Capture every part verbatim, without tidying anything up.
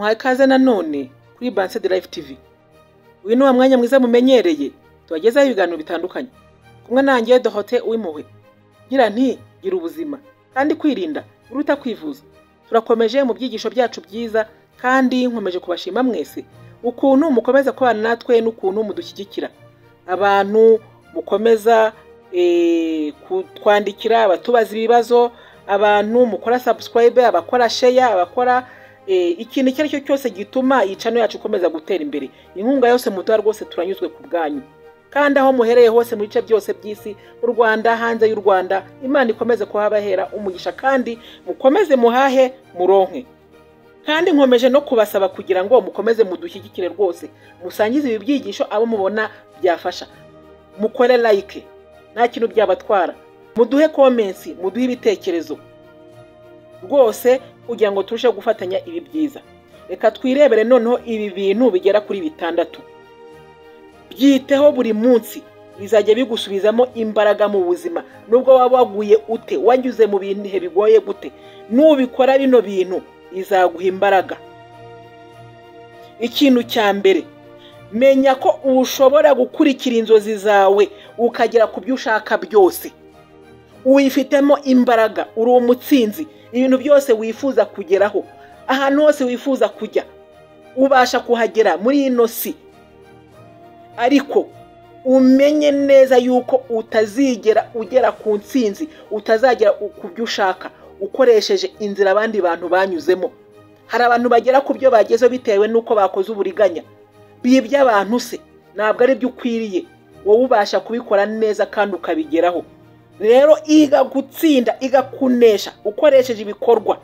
muhaye kaze nanone kuri Banse de Life T V. Uyu ni wa mwanya mwiza mumenyereye tubagezaho ibiganiro bitandukanye. Kumwe nanjye Dohote Uwimpuhwe. Ngira nti gira ubuzima kandi kwirinda uruta kwivuza. Turakomeje mu byigisho byacu byiza kandi nkomeje kubashima mwese ukuntu mukomeza kubana natwe n'ukuntu mudushyigikira. Abantu mukomeza eh kutwandikira abatubaza ibibazo, abantu mukora subscribe, abakora share, abakora e, ikintu icyo aricyo cyose gituma iyi channel yacu ikomeza gutera imbere. Inkunga yose mutuha rwose turanyuzwe ku bwanyu. Kandi aho muhereye hose mu bice byose by'isi, u Rwanda, hanze y'u Rwanda, Imana ikomeze kuhabahera umugisha kandi mukomeze muhahe muronke. Kandi nkomeje no kubasaba kugira ngo mukomeze mudushyigikire rwose, musangize ibi byigisho abo mubona byafasha. Mukore like, nta kintu byabatwara. Muduhe comments, muduhe ibitekerezo rwose kugira ngo turushe gufatanya ibi byiza. Reka twirebere noneho ibi bintu bigera kuri bitandatu. Byiteho buri munsi, bizajya bigusubizamo imbaraga mu buzima. Nubwo waba waguye ute, wanyuze mu bintu bigoye gute, nubikora bino bintu izaguha imbaraga. Ikintu cya mbere, menya ko ushobora gukurikira inzozi zawe ukagera ku byo ushaka byose. Uyifitemo imbaraga, uri umutsinzi. Ibintu byose wifuza kugeraho, ahantu hose wifuza kujya, ubasha kuhagera muri ino si. Ariko umenye neza yuko utazigera ugera ku ntsinzi, utazagera ku byo ushaka ukoresheje inzira abandi bantu banyuzemo. Hari abantu bagera ku byo bagezeho bitewe nuko bakoze uburiganya. Bibye abantu se, ntabwo ari byo ukwiriye. Wowe ubasha kubikora neza kandi ukabigeraho. Rero iga gutsinda, iga kunesha ukoresheje ibikorwa.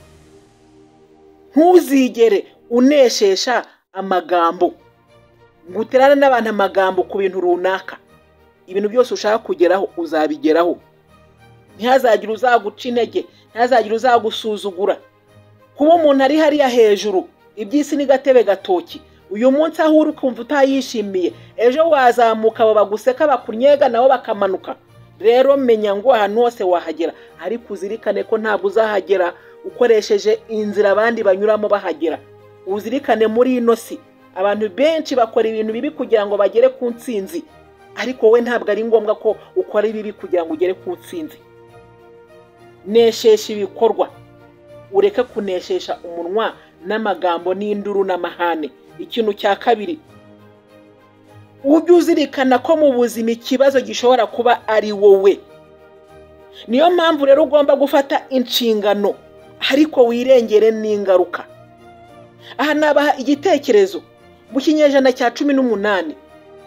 Ntuzigere uneshesha amagambo. Nguterane n'abantu amagambo ku bintu runaka. Ibintu byose ushaka kugeraho uzabigeraho. Ntihazagira uzaguca intege, ntihazagira uzagusuzugura. Kuba umuntu ari hariya hejuru, iby'isi ni gatebe gatoki. Uyu munsi aho uri kumva utayishimiye, ejo wazamuka abo baguseka bakunyega nabo bakamanuka. Rero menya ngo ahantu hose wahagera, ariko uzirikane ko ntabwo uzahagera ukoresheje inzira abandi banyuramo bahagera. Uzirikane muri ino si abantu benshi bakora ibintu bibi kugira ngo bagere ku ntsinzi, ariko we ntabwo ari ngombwa ko ukora ibibi kugira ngo ugere ku ntsinzi. Neshesha ibikorwa, ureke kuneshesha umunwa n'amagambo n'induru n'amahane. Ikintu cya kabiri, ujye uzirikana ko mu buzima ikibazo gishobora kuba ari wowe. Niyo mpamvu rero ugomba gufata inshingano, ariko wirengere n'ingaruka. Aha nabaha igitekerezo. Mu kinyejana cya cumi n'umunani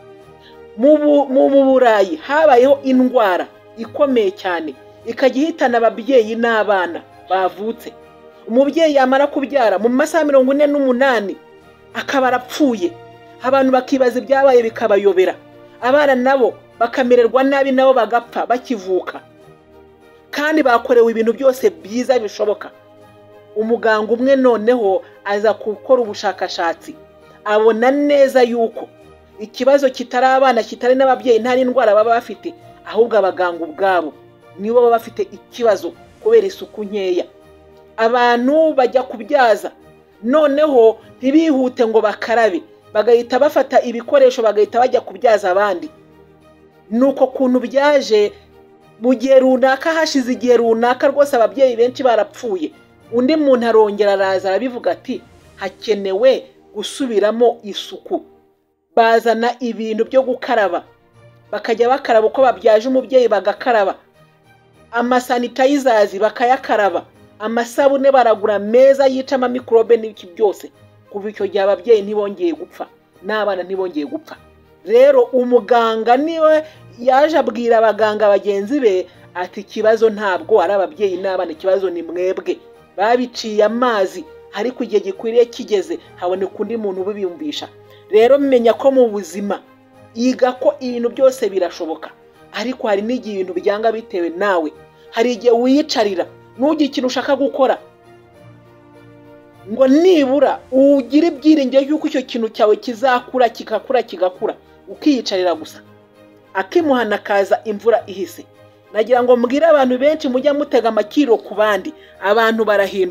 mu Burayi habayeho indwara ikomeye cyane, ikagihitana ababyeyi n'abana bavutse. Umubyeyi yamara kubyara mu masaha mirongo ine n'umunani akaba arapfuye. Abantu bakibaza ibyabaye bikabayobera. Abana nabo bakamererwa nabi, nabo bagapfa bakivuka. Kandi bakorewe ibintu byose byiza bishoboka. Umuganga umwe noneho aza gukora ubushakashatsi, abona neza yuko ikibazo kitari abana, kitari n'ababyeyi, nta n'indwara baba bafite, ahubwo abaganga ubwabo nibo baba bafite ikibazo kubera isuku nkeya. Abantu bajya kubyaza, noneho ntibihute ngo bakarabe, bagahita bafata ibikoresho bagahita bajya kubyaza abandi. Nuko kuntu byaje mu gihe runaka, hashize igihe runaka rwose ababyeyi benshi barapfuye. Undi muntu arongera araza arabivuga ati hakenewe gusubiramo isuku. Bazana ibintu byo gukaraba, bakajya bakaraba uko babyaje umubyeyi bagakaraba. Amasanitizers bakayakaraba, amasabune baragura meza yica ama microbe n'iki byose. Kuva icyo gihe ababyeyi ntibongeye gupfa, n'abana ntibongeye gupfa. Rero umuganga niwe yaje abwira abaganga bagenzi be ati ikibazo ntabwo ari ababyeyi n'abana, ikibazo ni mwebwe. Babiciye amazi, ariko igihe gikwiriye kigeze haboneka undi muntu ubibumvisha. Rero menya ko mu buzima iga ko ibintu byose birashoboka, ariko hari n'igihe ibintu byanga bitewe nawe. Hari igihe wiyicarira n'ugira ikintu ushaka gukora, ngo nibura ugira ibyiringiro yuko icyo kintu cyawe kizakura kigakura kigakura, ukiyicarira gusa. Akimuhana kaza imvura ihise. Nagira ngo mbwire abantu benshi mujya mutega amakiro ku bandi, abantu barahinduka.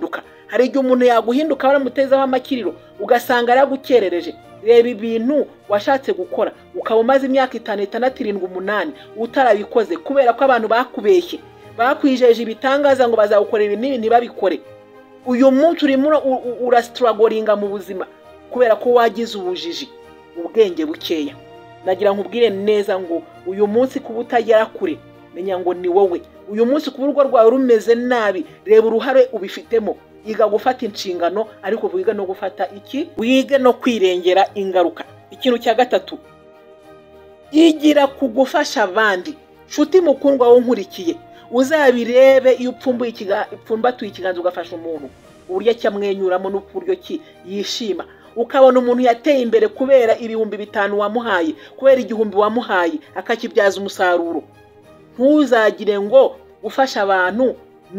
hari igihe umuntu yaguhinduka waramutezeho amakiriro ugasanga aragukerereje. Reba ibintu washatse gukora ukaba umaze imyaka itanu itandatu irindwi umunani utarabikoze kubera ko abantu bakubeshye, bakwijeje ibitangaza ngo bazagukorera ibi n'ibi ntibabikore. Uyu munsi urimo urastruglinga mu buzima kubera ko wagize ubujiji, ubwenge bukeya. Nagira nkubwire neza ngo uyu munsi kuba utagera kure menya ngo ni wowe. Uyu munsi kuba urugo rwawe rumeze nabi reba uruhare ubifitemo. Iga gufata inshingano ariko wiga no gufata iki wige no kwirengera ingaruka. Ikintu cya gatatu, igira kugufasha abandi. Nshuti mukundwa wo nkurikiye, uzabirebe iyo upfumbuye ikiga ipfumbatuye ikiganza ugafasha umuntu uburyo cyamwenyuramo n'uburyo ki yishima, ukabona umuntu yateye imbere kubera ibihumbi bitanu wamuhaye, kubera igihumbi wamuhaye akakibyaza umusaruro. Ntuzagire ngo gufasha abantu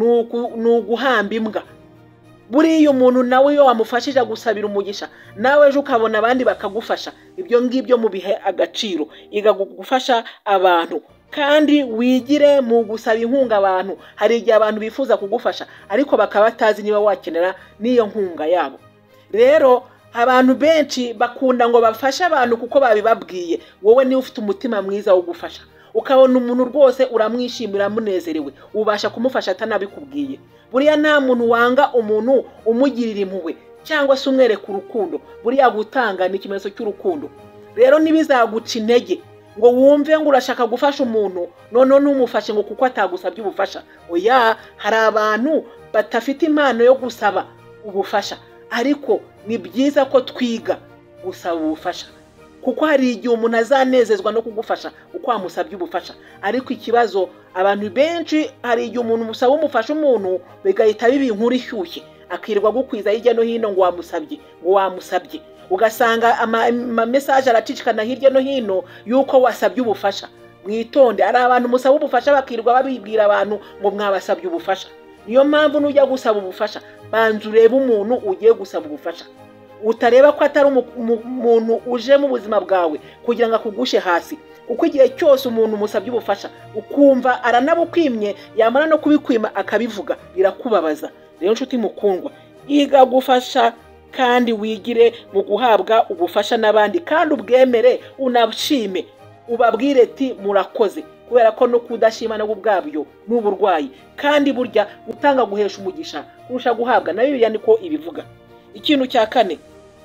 nuguhamba imbwa. Buriya umuntu nawe iyo wamufashije gusabira umugisha nawe ejo ukabona abandi bakagufasha. Ibyo ngibyo mu bihe agaciro. Iga gufasha abantu kandi wigire mu gusaba inkunga abantu. Hari igihe abantu bifuza kugufasha ariko bakaba batazi niba wakenera n'iyo nkunga yabo. Rero abantu benshi bakunda ngo bafashe abantu kuko babibabwiye. Wowe niba ufite umutima mwiza wo gufasha, ukabona umuntu rwose uramwishimira munezerewe, ubasha kumufasha atanabikubwiye. Buriya nta muntu wanga umuntu umugirira impuhwe cyangwa se umwereka urukundo. Buriya gutanga ni ikimenyetso cy'urukundo. Rero nibizaguca intege ngo wumve ngo urashaka gufasha umuntu none numufashe ngo kuko atagusabye ubufasha. Oya, hari abantu batafite impano yo gusaba ubufasha, ariko ni byiza ko twiga gusaba ubufasha kuko hari igihe umuntu azanezezwa no kugufasha uko wamusabye ubufasha. Ariko ikibazo abantu benshi, hari igihe umuntu musaba umufasha umuntu bigahita biba inkuru ishyushye, akirirwa gukwiza hirya no hino ngo wamusabye ngo wamusabye ugasanga ama message aracicikana hirya no hino yuko wasabye ubufasha. Mwitonde, ari abantu musaba ubufasha bakirirwa babibwira abantu ngo mwabasabye ubufasha. Niyo mpamvu nujya gusaba ubufasha banza urebe umuntu ugiye gusaba ubufasha, utareba ko atari umuntu uje mu buzima bwawe kugira ngo akugushe hasi. Uko igihe cyose umuntu musabye ubufasha ukumva aranabukwimye, yamara no kubikwima akabivuga, birakubabaza. Rero nshuti mukundwa, iga gufasha kandi wigire mu guhabwa ubufasha n'abandi kandi ubwemere unabshime, ubabwire ati murakoze, kubera ko no kudashima no ubwabyo n'uburwayi. Kandi burya utanga guhesha umugisha kurusha guhabwa, na Bibiliya niko ibivuga. Ikintu cya kane,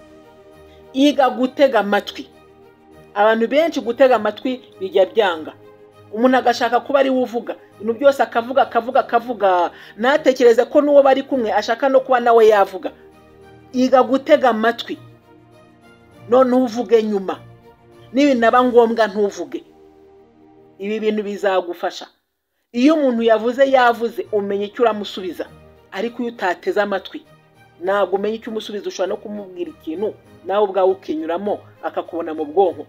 iga gutega amatwi. Abantu benshi gutega amatwi bijya byanga. Umuntu agashaka kuba ari uvuga ibintu byose, akavuga akavuga akavuga natekereza ko nuwo bari kumwe ashaka no kuba nawe yavuga. Iga gutega amatwi none uvuge nyuma, nibi naba ngombwa ntuvuge. Ibi bintu bizagufasha. Iyo umuntu yavuze yavuze umenye icyo uramusubiza, ariko iyo utateze amatwi ntabwo umenye icyo umusubiza. Ushobora no kumubwira ikintu nawe ubwawe ukinyuramo akakubona mu bwonko.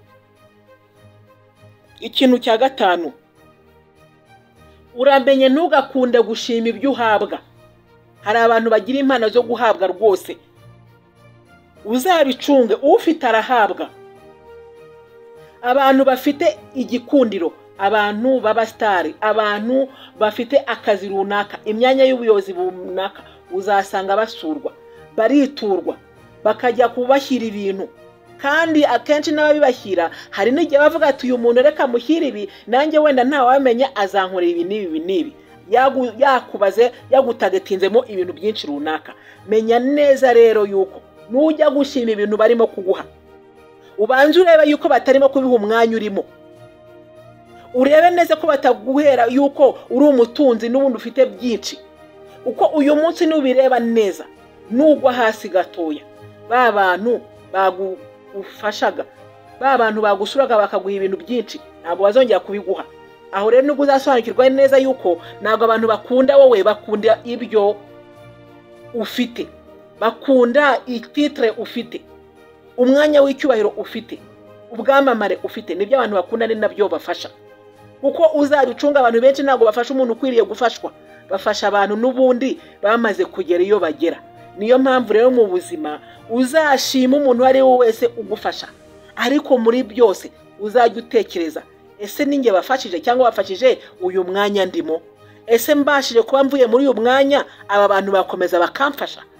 Ikintu cya gatanu, uramenye ntugakunde gushima ibyo uhabwa. Hari abantu bagira impano zo guhabwa rwose, uzabicunge. Ufite arahabwa. Abantu bafite igikundiro, abantu b'abastari, abantu bafite akazi runaka, imyanya y'ubuyobozi runaka, uzasanga basurwa, bariturwa, bakajya kubashyira ibintu. Kandi akenshi n'ababibashyira hari n'igihe bavuga ati uyu muntu reka mushyira ibi, nanjye wenda nta wamenya azankorera ibi n'ibi n'ibi. Yakubaze yagutagetinzemo ibintu byinshi runaka. Menya neza rero yuko nujya gushima ibintu barimo kuguha, ubanze urebe yuko batarimo kubiha umwanya urimo. Urebe neza ko bataguhera yuko uri umutunzi n'ubundi ufite byinshi. Uko uyu munsi nubireba neza nugwa hasi gatoya, ba bantu bagufashaga, ba bantu bagusuraga bakaguha ibintu byinshi, ntabwo bazongera kubiguha. Aho rero nubwo uzasobanukirwa neza yuko ntabwo abantu bakunda wowe, bakunda ibyo ufite, bakunda ititre ufite, umwanya w'icyubahiro ufite, ubwamamare ufite. Nibyo abantu bakunda, ni nabyo bafasha. Kuko uzabicunga abantu benshi ntabwo bafasha umuntu ukwiriye gufashwa, bafasha abantu n'ubundi bamaze kugera iyo bagera. Niyo mpamvu rero mu buzima uzashima umuntu ari we wese ugufasha, ariko muri byose uzajya utekereza, ese ninjye bafashije cyangwa bafashije uyu mwanya ndimo? Ese mbashije kuba mvuye muri uyu mwanya aba bantu bakomeza bakamfasha?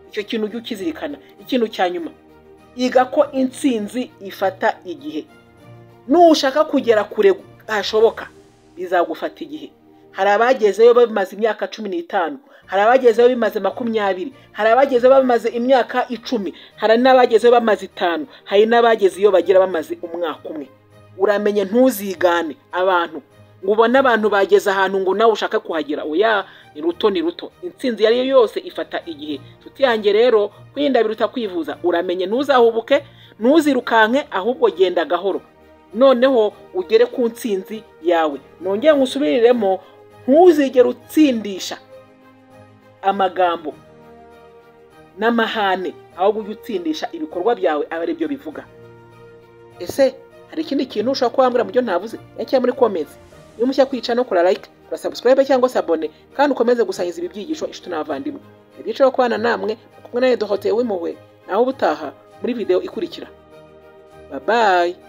icyo kintu ujye ukizirikana. Ikintu cya nyuma, iga ko intsinzi ifata igihe. Nushaka kugera kure hashoboka bizagufata igihe. Hari abagezeyo bamaze imyaka cumi n'itanu, hari abagezeyo bimaze makumyabiri, hari abagezeyo bamaze imyaka icumi, hari n'abagezeyo bamaze itanu, hari n'abagezeyo bagira bamaze umwaka umwe. Uramenye ntuzigane abantu ngo ubone abantu bageze ahantu ngo nawe ushaka kuhagera. Oya, ni ruto ni ruto. Intsinzi yari yo yose ifata igihe. Tuti yanjye rero, kwirinda biruta kwivuza. Uramenye ntuzahubuke, ntuzirukanke, ahubwo genda gahoro, noneho ugere ku ntsinzi yawe. Nongeye ngusubiriremo, ntuzigere utsindisha amagambo n'amahane, ahubwo ujye utsindisha ibikorwa byawe aba ari byo bivuga. Ese hari ikindi kintu ushaka kuhambura mu byo ntavuze? Yakira muri comments. Iyo mushya kwica no kora like, kora subscribe cyangwa se abone, kandi ukomeze gusangiza ibi byigisho inshuti n'abavandimwe. Ibyiciro kubana namwe kumwe na Edo Hotel w'impuhwe, naho ubutaha muri video ikurikira. Bye bye.